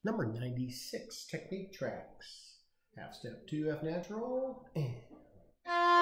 Number 96, technique Trax. Half step 2 F natural, and